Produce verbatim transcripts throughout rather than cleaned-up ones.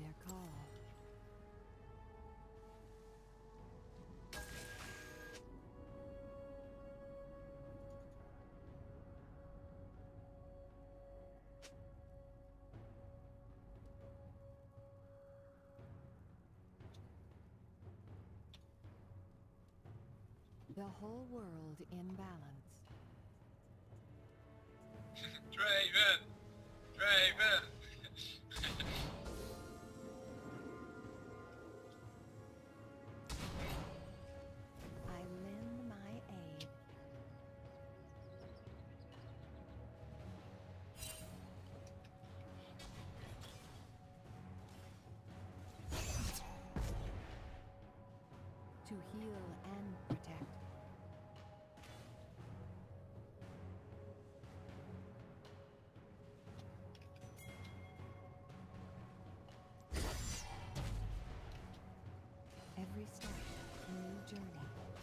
their call. The whole world in balance. Draven! Draven! I lend my aid. To heal and protect. Every step, a new journey.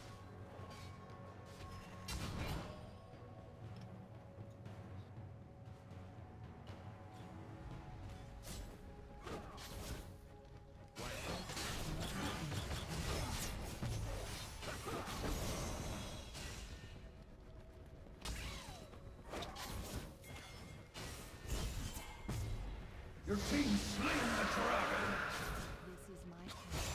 Your team slain the dragon! This is my path.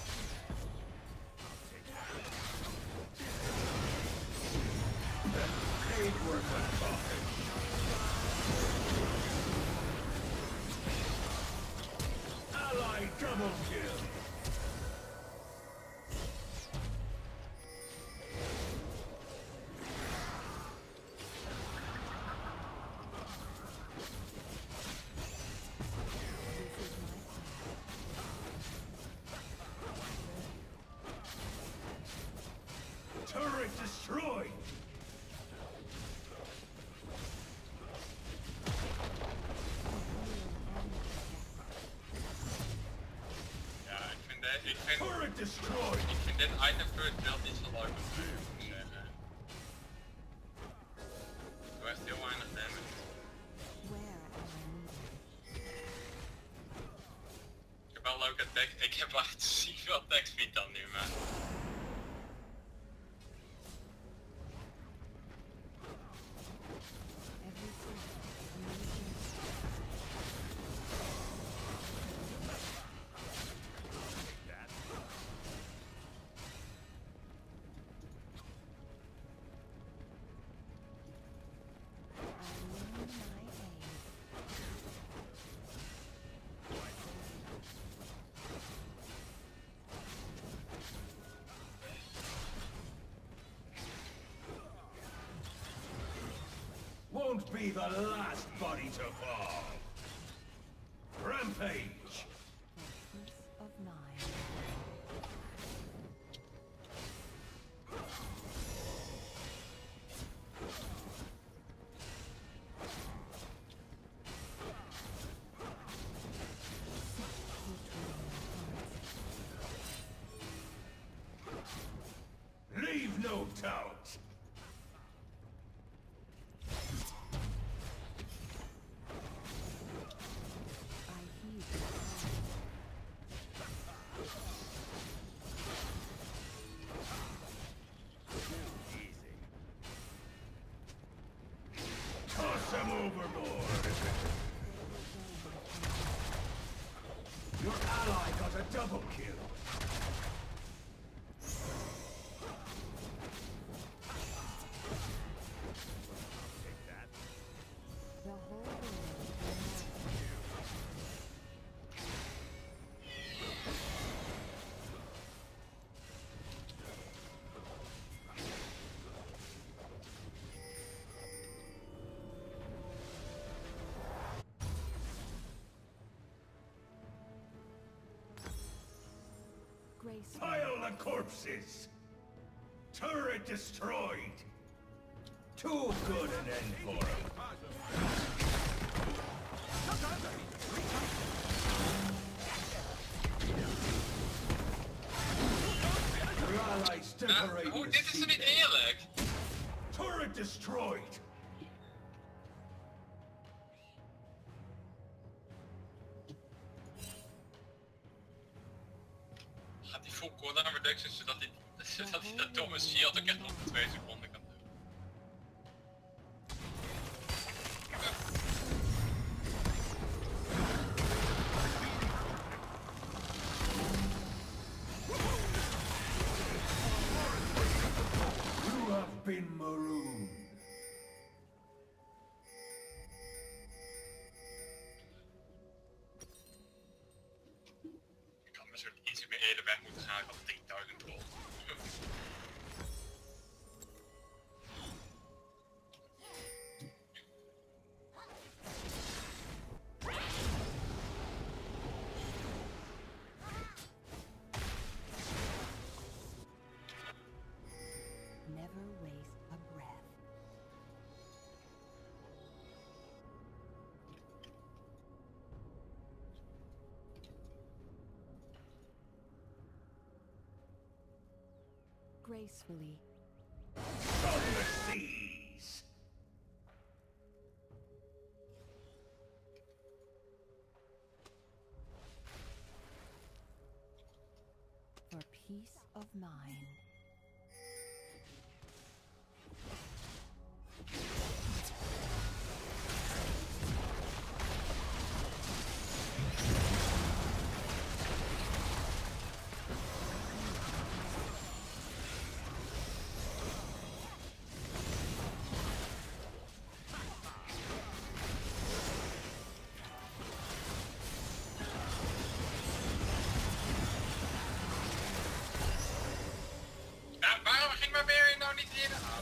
Ain't worth the talking. Ally double kill! Turret destroyed! Ja, ik vind, de, ik vind, Turret destroyed! ik vind dit item first build niet zo leuk om te doen, moet ik zeggen. Doe echt heel weinig damage. Where am I needed? Ik heb wel leuke tekst, ik heb echt ziek veel tekstfeed dan nu, man. Every step, a new journey. I lend my aid. Won't be the last body to fall! Rampage! For peace of mind. Leave no doubt! I heed the call. Toss him overboard! Your ally got a double kill! The whole world in grace. Pile the corpses! Turret destroyed! Too good an end for him! Your allies Nou, decorated hoe, the dit is toch niet seabed. eerlijk? Turret destroyed! door mijn shield ook echt nog twee seconden kan doen. You have been marooned. Ik had een soort iets meer eerder weg moeten gaan, ik had drieduizend rol. Never waste a breath. Gracefully. From the seas. For peace of mind. Ja, waarom ging mijn weer nou niet eerder aan?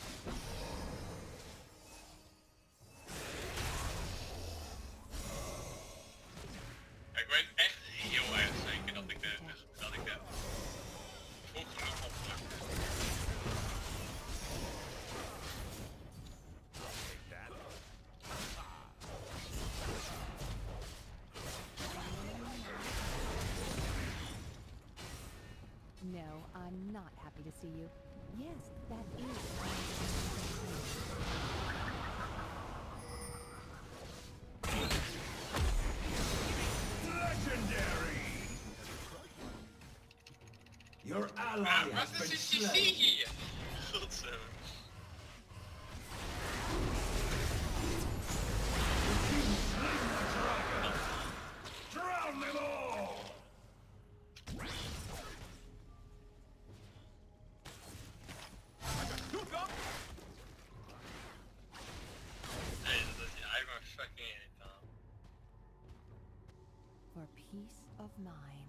Ik weet echt heel erg zeker dat ik de, dat ik de vroeg genoeg opgelukte. No, I'm not happy to see you. Yes, that is. Legendary. Your ally Maar has wat been is die C C slain. hier? Godsamme. Drown them all. Nee, dat is hij maar fucking irritant. For peace of mind.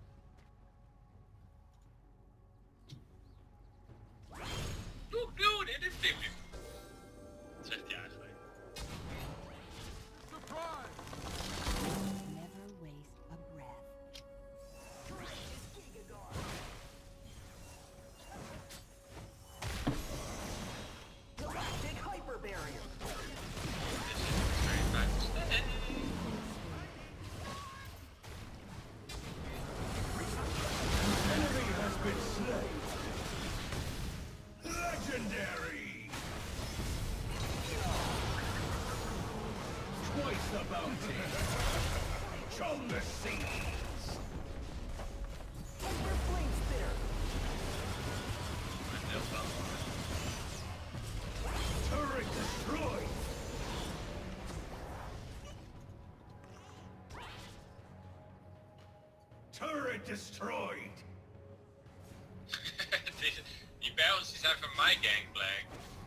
Doe, doe, dit is dit. Dat zegt hij eigenlijk. Never waste a breath. Galactic hyper barrier. Dit is very fijn te stellen. Enemy has been slain. Legendary. Twice the bounty. From the seas. Hyper flame spitter. Mijn heel wel. Turret destroyed. Turret destroyed. Die, die barrels die zijn van mijn gangplank.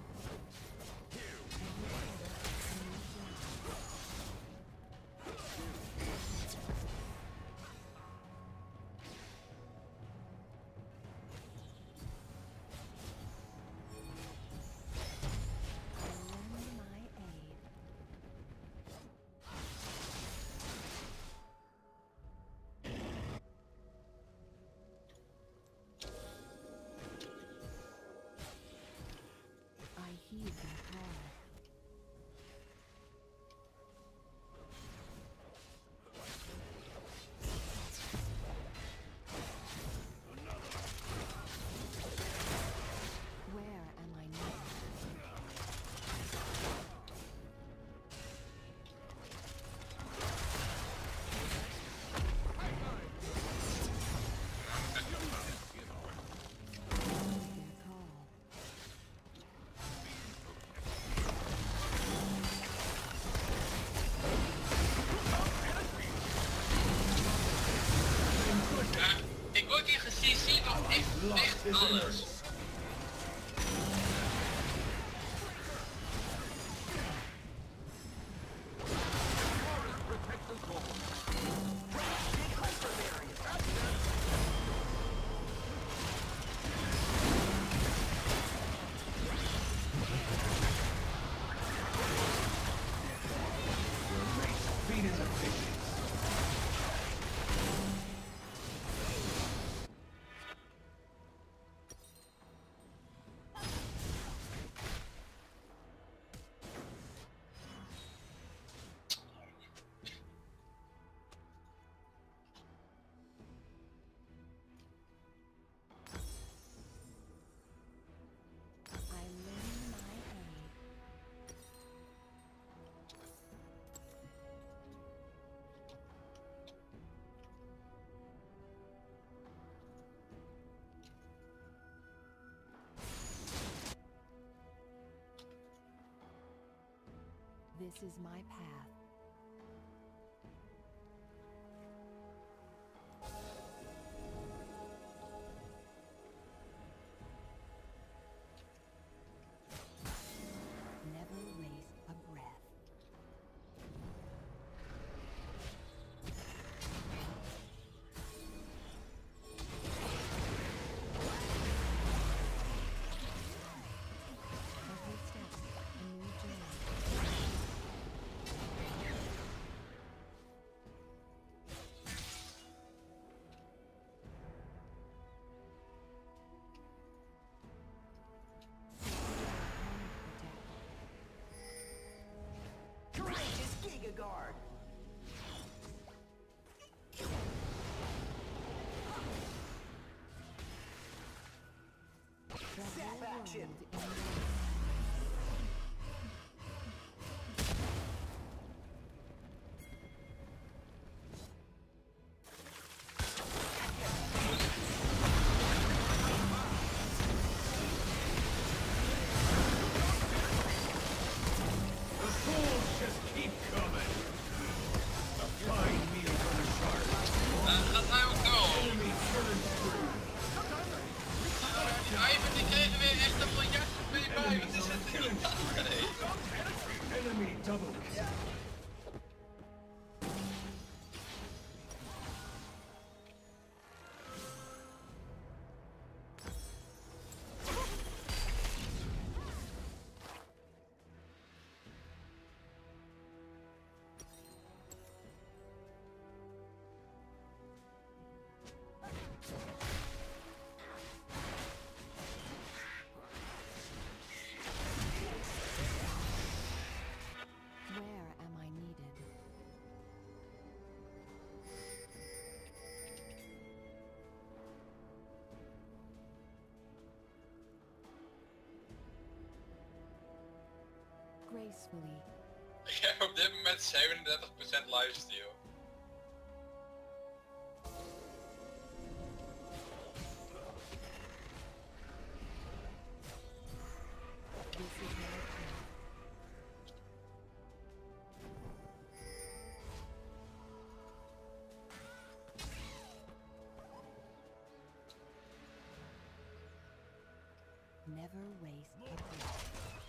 Lend my aid. alles. This is my path. Never waste a breath. Every step, a new journey. Courageous Giga Guard. Zap action. The souls just keep coming. A fine meal for the shark. Uh, gaat hij ook dood? Enemy turns through. Ivan die kregen weer echt een miljard P bij. Wat is het? Killing Enemy double kill. Where am I needed? Gracefully. Ik heb op dit moment zevenendertig procent lifesteal. This is my path. Never waste a breath.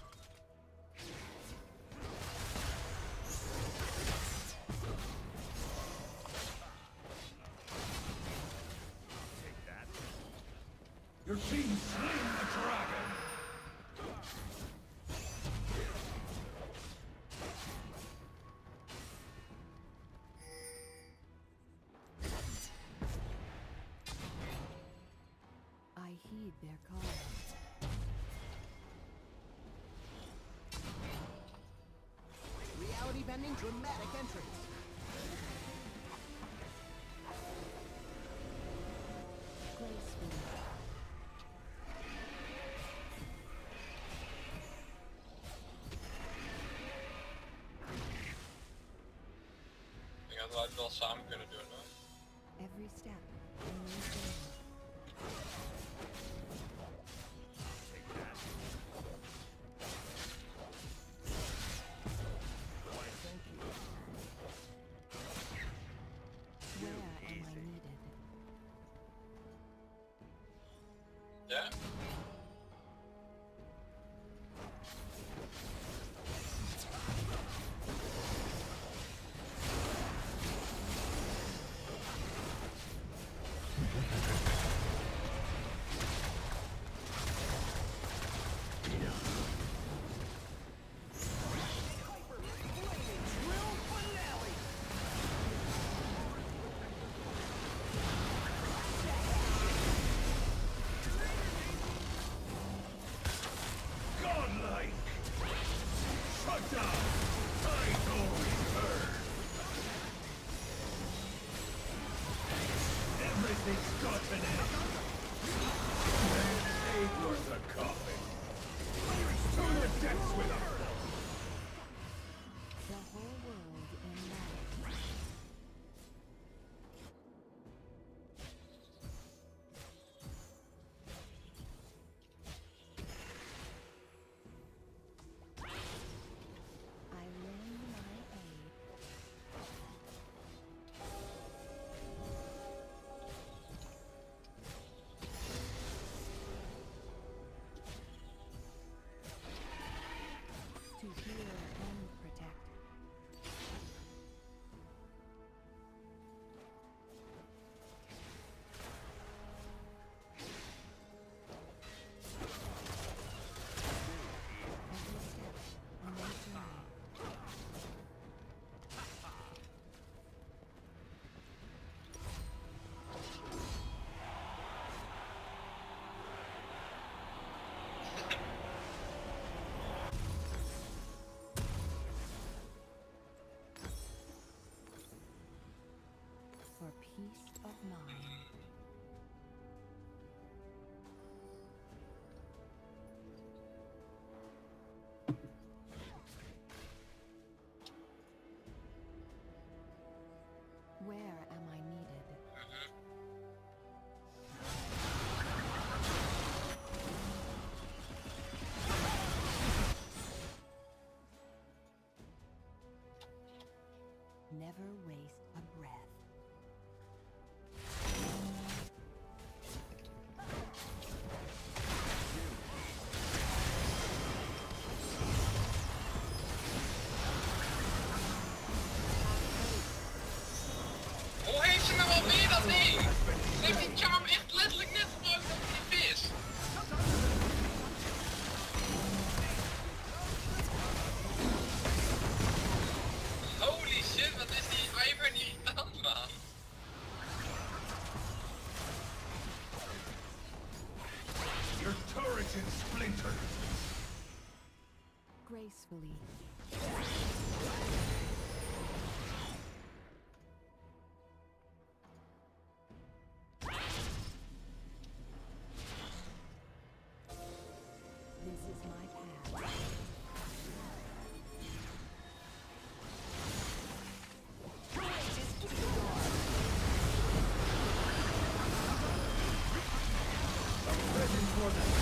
Your team slain the dragon. I heed their call. Reality bending dramatic entrance. Gracefully. Ik denk dat we het wel samen kunnen doen hoor. Every step, a new journey. Where am I needed? Ja, down! Tide's always heard! Everything's got an end! Ain't worth a coffin! To the depths with them! The whole world in love. I lend my aid. To heal and protect. Every step on my journey. For peace of mind. Where am I needed? Never waste a breath. Hoe heeft ze nou alweer dat ding? Ze heeft die charm echt letterlijk net gebruikt over die vis. Holy shit, wat is die Ivern irritant, man. Your turret's in splinters! Gracefully. This is my path. Courageous Giga Guard. Ready for the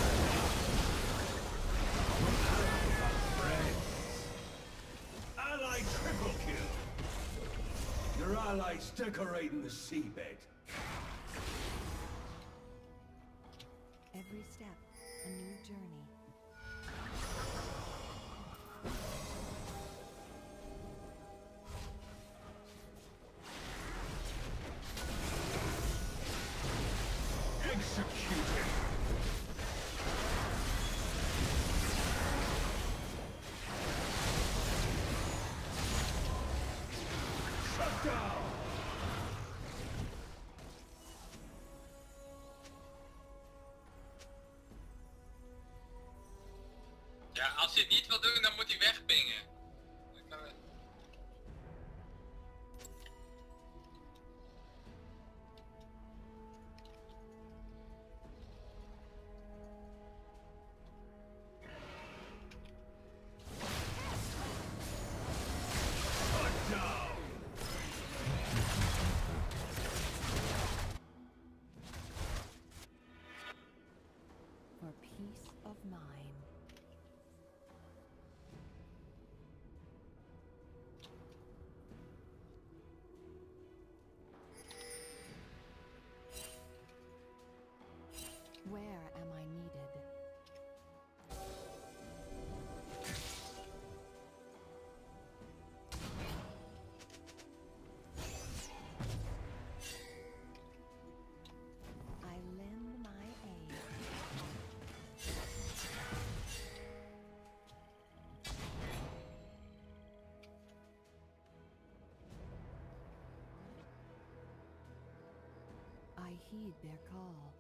friends. Ally triple kill. Your allies decorating the seabed. Every step, a new journey. Executed. Shut down. Ja, als je het niet wil doen, dan moet hij wegpingen. Dan kan het- Shut down. For peace of mind. Where am I needed? I lend my aid. I heed their call.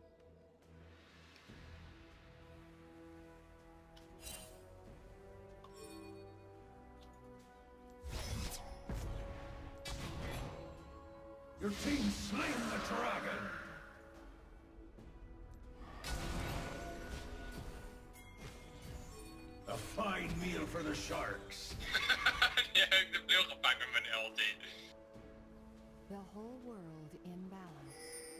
Your team slain the dragon! A fine meal for the sharks. Die heb ik de bril gepakt met mijn L T. The whole world in balance.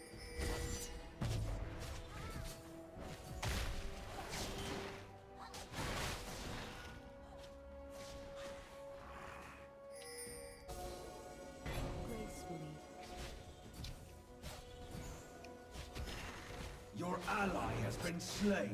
Gracefully. Your ally has been slain.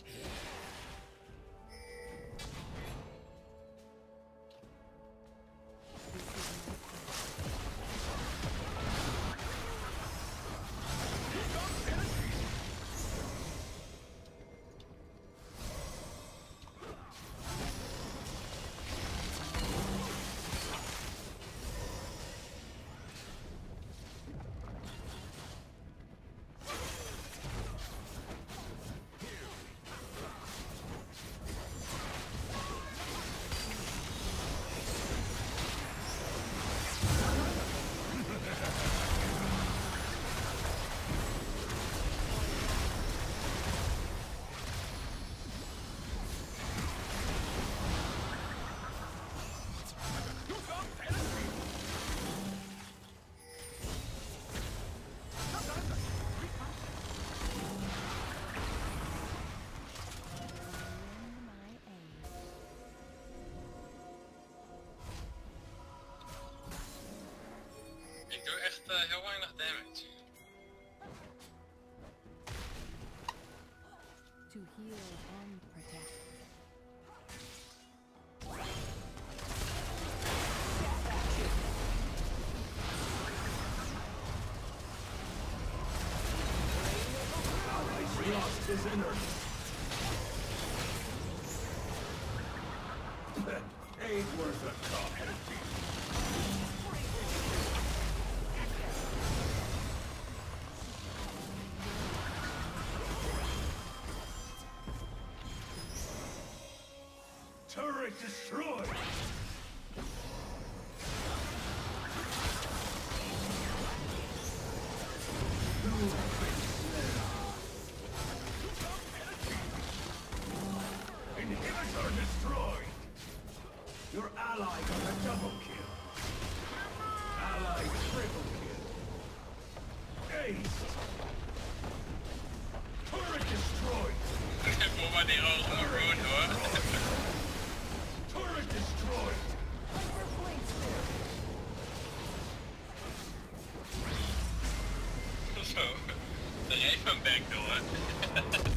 Ik doe echt uh, heel weinig damage. To heal and protect. Allies lost his energy. Ain't worth a talking. Turret destroyed! You have been slain. Inhibitor destroyed! Your ally got a double kill. Ally triple kill. Ace! Turret destroyed! Voor mij die rood maroon hoor. Turret destroyed! Zo, er even een back door.